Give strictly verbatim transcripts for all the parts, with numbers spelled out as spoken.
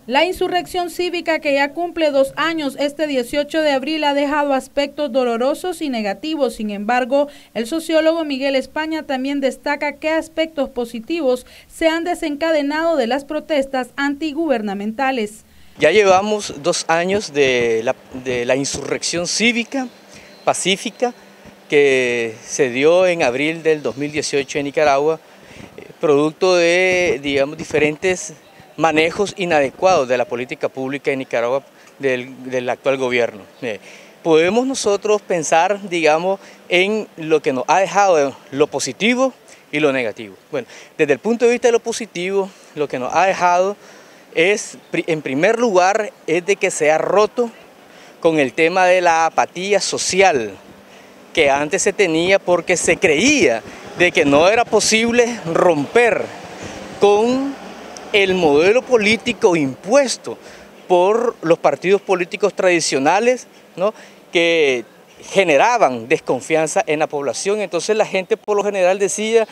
La insurrección cívica, que ya cumple dos años este dieciocho de abril, ha dejado aspectos dolorosos y negativos. Sin embargo, el sociólogo Miguel España también destaca qué aspectos positivos se han desencadenado de las protestas antigubernamentales. Ya llevamos dos años de la, de la insurrección cívica pacífica que se dio en abril del dos mil dieciocho en Nicaragua, producto de, digamos, diferentes manejos inadecuados de la política pública en Nicaragua del, del actual gobierno. Eh, podemos nosotros pensar, digamos, en lo que nos ha dejado lo positivo y lo negativo. Bueno, desde el punto de vista de lo positivo, lo que nos ha dejado es, en primer lugar, es de que se ha roto con el tema de la apatía social que antes se tenía, porque se creía de que no era posible romper con el modelo político impuesto por los partidos políticos tradicionales, ¿no?, que generaban desconfianza en la población. Entonces la gente por lo general decía,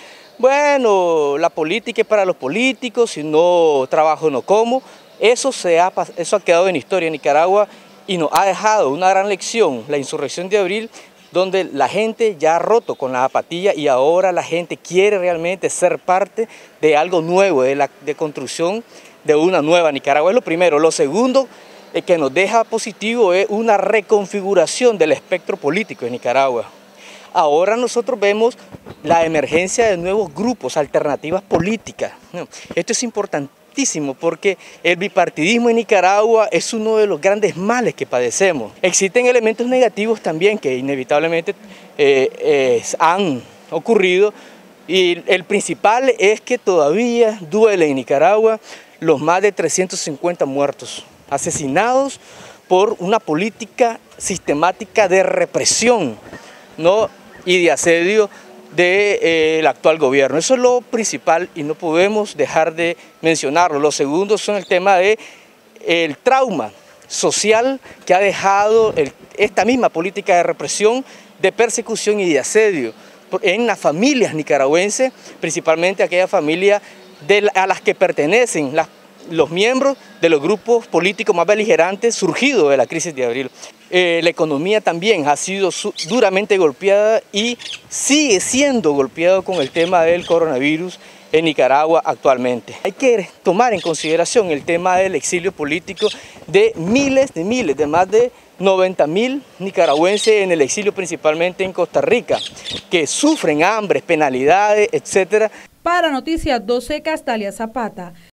bueno, la política es para los políticos, si no trabajo no como. Eso, se ha, eso ha quedado en historia en Nicaragua y nos ha dejado una gran lección, la insurrección de abril, donde la gente ya ha roto con la apatía y ahora la gente quiere realmente ser parte de algo nuevo, de la de construcción de una nueva Nicaragua. Es lo primero. Lo segundo eh, que nos deja positivo es una reconfiguración del espectro político en Nicaragua. Ahora nosotros vemos la emergencia de nuevos grupos, alternativas políticas. Esto es importantísimo porque el bipartidismo en Nicaragua es uno de los grandes males que padecemos. Existen elementos negativos también que inevitablemente eh, eh, han ocurrido, y el principal es que todavía duele en Nicaragua los más de trescientos cincuenta muertos, asesinados por una política sistemática de represión, ¿no?, y de asedio del de, eh, actual gobierno. Eso es lo principal y no podemos dejar de mencionarlo. Lo segundo son el tema de el trauma social que ha dejado el, esta misma política de represión, de persecución y de asedio en las familias nicaragüenses, principalmente aquellas familias de, a las que pertenecen las los miembros de los grupos políticos más beligerantes surgidos de la crisis de abril. Eh, la economía también ha sido duramente golpeada y sigue siendo golpeada con el tema del coronavirus en Nicaragua actualmente. Hay que tomar en consideración el tema del exilio político de miles de miles, de más de noventa mil nicaragüenses en el exilio, principalmente en Costa Rica, que sufren hambre, penalidades, etcétera. Para Noticias doce, Castalia Zapata.